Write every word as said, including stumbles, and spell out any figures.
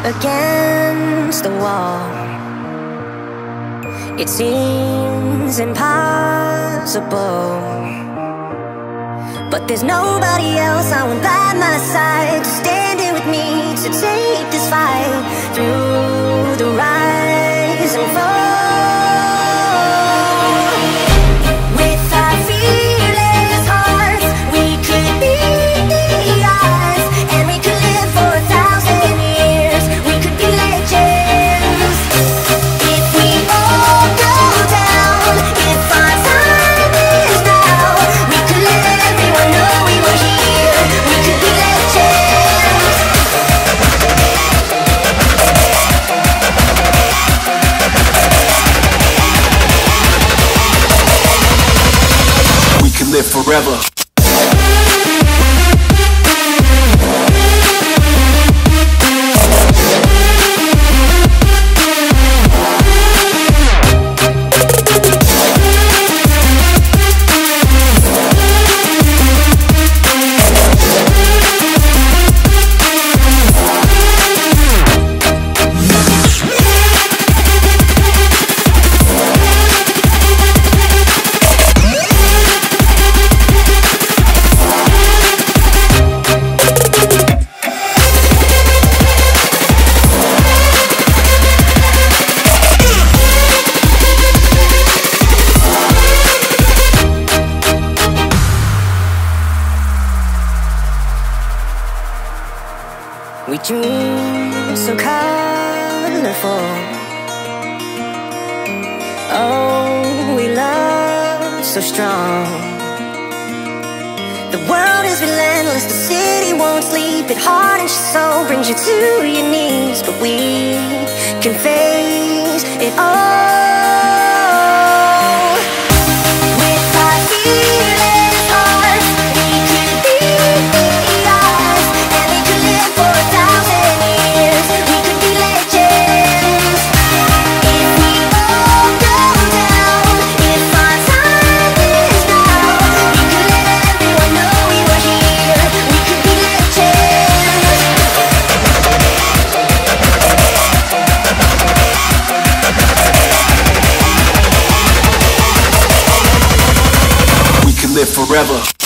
against the wall. It seems impossible, but there's nobody else I want by my side to stand here with me, to take this fight through the rise and fall. With our fearless hearts, we could be ours, and we could live for a thousand years. We could be legends if we all go down. If our time is now, we could let everyone know we were here. We could be legends. We can live forever. We dream so colorful. Oh, we love so strong. The world is relentless, the city won't sleep. It hardens your soul, brings you to your knees. But we can face it all. Live forever.